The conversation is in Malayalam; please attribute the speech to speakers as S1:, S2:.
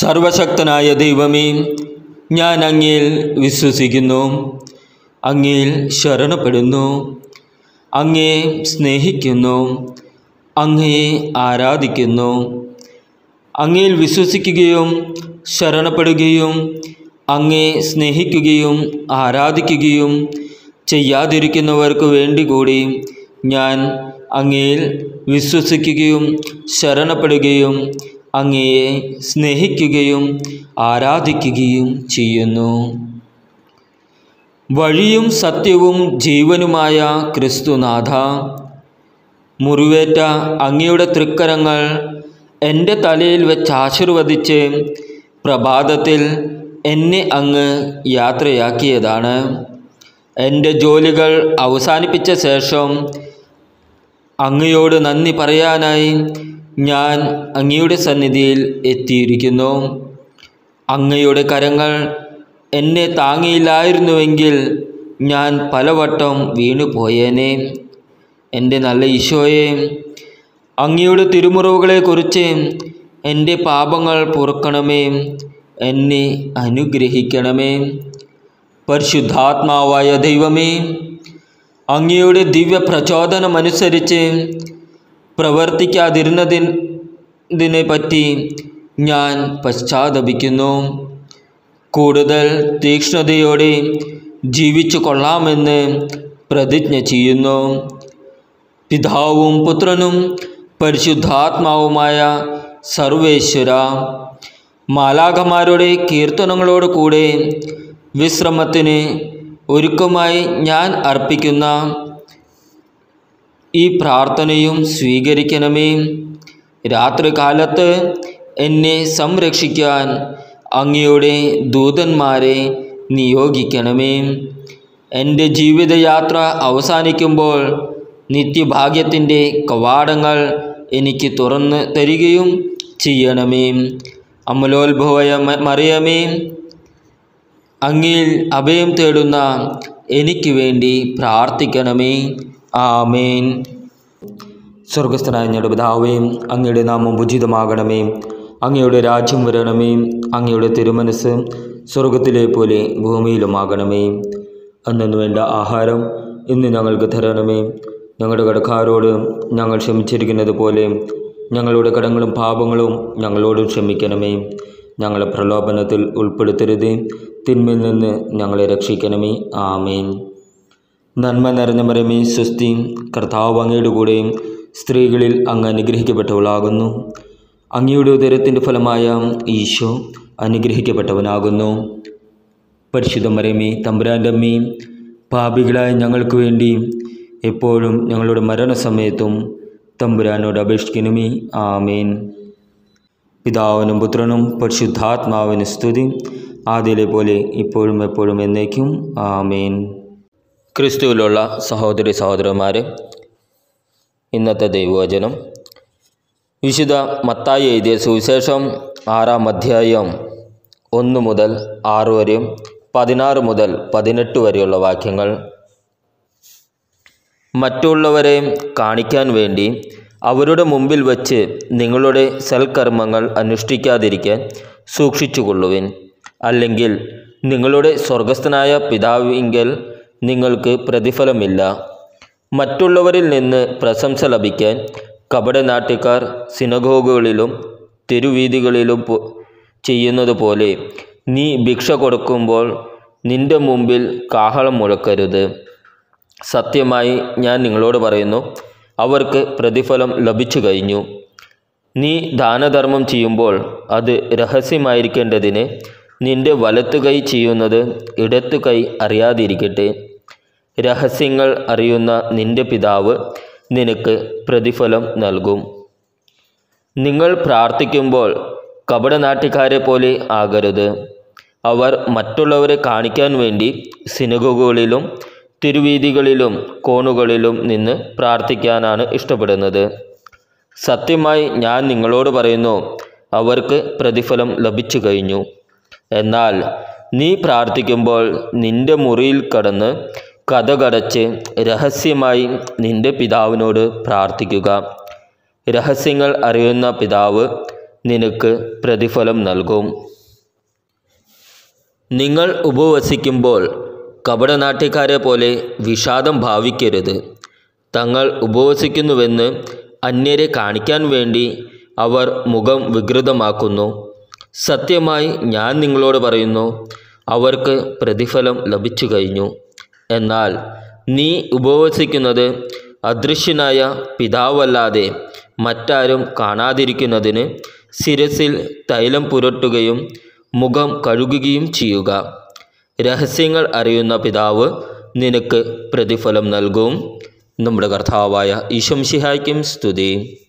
S1: സർവശക്തനായ ദൈവമേ, ഞാൻ അങ്ങയിൽ വിശ്വസിക്കുന്നു, അങ്ങയിൽ ശരണപ്പെടുന്നു, അങ്ങയെ സ്നേഹിക്കുന്നു, അങ്ങയെ ആരാധിക്കുന്നു. അങ്ങയിൽ വിശ്വസിക്കുകയും ശരണപ്പെടുകയും അങ്ങയെ സ്നേഹിക്കുകയും ആരാധിക്കുകയും ചെയ്യാതിരിക്കുന്നവർക്ക് വേണ്ടി കൂടി ഞാൻ അങ്ങയിൽ വിശ്വസിക്കുകയും ശരണപ്പെടുകയും അങ്ങയെ സ്നേഹിക്കുകയും ആരാധിക്കുകയും ചെയ്യുന്നു. വഴിയും സത്യവും ജീവനുമായ ക്രിസ്തുനാഥ, മുറിവേറ്റ അങ്ങയുടെ തൃക്കരങ്ങൾ എൻ്റെ തലയിൽ വെച്ച് ആശീർവദിച്ച് പ്രഭാതത്തിൽ എന്നെ അങ്ങ് യാത്രയാക്കിയതാണ്. എൻ്റെ ജോലികൾ അവസാനിപ്പിച്ച ശേഷം അങ്ങയോട് നന്ദി പറയാനായി ഞാൻ അങ്ങയുടെ സന്നിധിയിൽ എത്തിയിരിക്കുന്നു. അങ്ങയുടെ കരങ്ങൾ എന്നെ താങ്ങിയില്ലായിരുന്നുവെങ്കിൽ ഞാൻ പലവട്ടം വീണുപോയേനെ. എൻ്റെ നല്ല ഈശോയെ, അങ്ങയുടെ തിരുമുറിവുകളെക്കുറിച്ച് എൻ്റെ പാപങ്ങൾ പൊറുക്കണമേ, എന്നെ അനുഗ്രഹിക്കണമേ. പരിശുദ്ധാത്മാവായ ദൈവമേ, അങ്ങയുടെ ദിവ്യ പ്രചോദനമനുസരിച്ച് പ്രവർത്തിക്കാതിരുന്നതിനെ പറ്റി ഞാൻ പശ്ചാത്തപിക്കുന്നു. കൂടുതൽ തീക്ഷ്ണതയോടെ ജീവിച്ചു കൊള്ളാമെന്ന് പ്രതിജ്ഞ ചെയ്യുന്നു. പിതാവും പുത്രനും പരിശുദ്ധാത്മാവുമായ സർവേശ്വര, മാലാഖമാരുടെ കീർത്തനങ്ങളോട് കൂടെ വിശ്രമത്തിന് ഒരുക്കമായി ഞാൻ അർപ്പിക്കുന്ന ഈ പ്രാർത്ഥനയും സ്വീകരിക്കണമേ. രാത്രികാലത്ത് എന്നെ സംരക്ഷിക്കാൻ അങ്ങയുടെ ദൂതന്മാരെ നിയോഗിക്കണമേ. എൻ്റെ ജീവിതയാത്ര അവസാനിക്കുമ്പോൾ നിത്യഭാഗ്യത്തിൻ്റെ കവാടങ്ങൾ എനിക്ക് തുറന്ന് തരികയും ചെയ്യണമേ. അമലോത്ഭവയ മറിയമേ, അങ്ങയിൽ അഭയം തേടുന്ന എനിക്ക് വേണ്ടി പ്രാർത്ഥിക്കണമേ. ആമേൻ. സ്വർഗസ്ഥനായ ഞങ്ങളുടെ പിതാവേ, അങ്ങയുടെ നാമം ഉചിതമാകണമേ, അങ്ങയുടെ രാജ്യം വരണമേ, അങ്ങയുടെ തിരുമനസ് സ്വർഗത്തിലെ പോലെ ഭൂമിയിലുമാകണമേ. അന്നു വേണ്ട ആഹാരം ഇന്ന് ഞങ്ങൾക്ക് തരണമേ. ഞങ്ങളുടെ കടക്കാരോട് ഞങ്ങൾ ക്ഷമിച്ചിരിക്കുന്നത് പോലെ ഞങ്ങളുടെ കടങ്ങളും പാപങ്ങളും ഞങ്ങളോടും ക്ഷമിക്കണമേ. ഞങ്ങളെ പ്രലോഭനത്തിൽ ഉൾപ്പെടുത്തരുതേ, തിന്മയിൽ നിന്ന് ഞങ്ങളെ രക്ഷിക്കണമേ. ആമേൻ. നന്മ നിറഞ്ഞ മറിയമേ, സ്വസ്തി, കർത്താവ് അങ്ങയുടെ കൂടെ സ്ത്രീകളിൽ അങ്ങ് അനുഗ്രഹിക്കപ്പെട്ടവളാകുന്നു. അങ്ങയുടെ ഉദരത്തിൻ്റെ ഫലമായ ഈശോ അനുഗ്രഹിക്കപ്പെട്ടവനാകുന്നു. പരിശുദ്ധ മറിയമേ, തമ്പുരാൻ്റെ അമ്മേ, പാപികളായ ഞങ്ങൾക്ക് വേണ്ടി എപ്പോഴും ഞങ്ങളുടെ മരണസമയത്തും തമ്പുരാനോട് അപേക്ഷിക്കണമേ. ആമേൻ. പിതാവിനും പുത്രനും പരിശുദ്ധാത്മാവിന് സ്തുതി, ആദ്യയിലെ പോലെ ഇപ്പോഴും എപ്പോഴും എന്നേക്കും. ആമേൻ. ക്രിസ്തുവിലുള്ള സഹോദരി സഹോദരന്മാരെ, ഇന്നത്തെ ദൈവവചനം വിശുദ്ധ മത്തായി എഴുതിയ സുവിശേഷം 6-ാം അധ്യായം 1 മുതൽ 6 വരെയും 16 മുതൽ 18 വരെയുള്ള വാക്യങ്ങൾ. മറ്റുള്ളവരെ കാണിക്കാൻ വേണ്ടി അവരുടെ മുമ്പിൽ വച്ച് നിങ്ങളുടെ സൽക്കർമ്മങ്ങൾ അനുഷ്ഠിക്കാതിരിക്കാൻ സൂക്ഷിച്ചുകൊള്ളുവിൻ. അല്ലെങ്കിൽ നിങ്ങളുടെ സ്വർഗസ്ഥനായ പിതാവിങ്കൽ നിങ്ങൾക്ക് പ്രതിഫലമില്ല. മറ്റുള്ളവരിൽ നിന്ന് പ്രശംസ ലഭിക്കാൻ കപടനാട്യക്കാർ സിനഗോഗുകളിലും തെരുവീഥികളിലും ചെയ്യുന്നത് പോലെ നീ ഭിക്ഷ കൊടുക്കുമ്പോൾ നിന്റെ മുമ്പിൽ കാഹളം മുഴക്കരുത്. സത്യമായി ഞാൻ നിങ്ങളോട് പറയുന്നു, അവർക്ക് പ്രതിഫലം ലഭിച്ചു കഴിഞ്ഞു. നീ ദാനധർമ്മം ചെയ്യുമ്പോൾ അത് രഹസ്യമായിരിക്കേണ്ടതിന് നിന്റെ വലത്തു കൈ ചെയ്യുന്നത് ഇടത്തു കൈ അറിയാതിരിക്കട്ടെ. രഹസ്യങ്ങൾ അറിയുന്ന നിന്റെ പിതാവ് നിനക്ക് പ്രതിഫലം നൽകും. നിങ്ങൾ പ്രാർത്ഥിക്കുമ്പോൾ കപടനാട്യക്കാരെ പോലെ ആകരുത്. അവർ മറ്റുള്ളവരെ കാണിക്കാൻ വേണ്ടി സിനഗോഗുകളിലും തിരുവീഥികളിലും കോണുകളിലും നിന്ന് പ്രാർത്ഥിക്കാനാണ് ഇഷ്ടപ്പെടുന്നത്. സത്യമായി ഞാൻ നിങ്ങളോട് പറയുന്നു, അവർക്ക് പ്രതിഫലം ലഭിച്ചു കഴിഞ്ഞു. എന്നാൽ നീ പ്രാർത്ഥിക്കുമ്പോൾ നിന്റെ മുറിയിൽ കടന്ന് കതകടച്ച് രഹസ്യമായി നിന്റെ പിതാവിനോട് പ്രാർത്ഥിക്കുക. രഹസ്യങ്ങൾ അറിയുന്ന പിതാവ് നിനക്ക് പ്രതിഫലം നൽകും. നിങ്ങൾ ഉപവസിക്കുമ്പോൾ കപടനാട്യക്കാരെ പോലെ വിഷാദം ഭാവിക്കരുത്. തങ്ങൾ ഉപവസിക്കുന്നുവെന്ന് അന്യരെ കാണിക്കാൻ വേണ്ടി അവർ മുഖം വികൃതമാക്കുന്നു. സത്യമായി ഞാൻ നിങ്ങളോട് പറയുന്നു, അവർക്ക് പ്രതിഫലം ലഭിച്ചു കഴിഞ്ഞു. എന്നാൽ നീ ഉപവസിക്കുന്നത് അദൃശ്യനായ പിതാവല്ലാതെ മറ്റാരും കാണാതിരിക്കുന്നതിന് ശിരസിൽ തൈലം പുരട്ടുകയും മുഖം കഴുകുകയും ചെയ്യുക. രഹസ്യങ്ങൾ അറിയുന്ന പിതാവ് നിനക്ക് പ്രതിഫലം നൽകും. നമ്മുടെ കർത്താവായ ഈശോ മിശിഹായ്ക്കും സ്തുതി.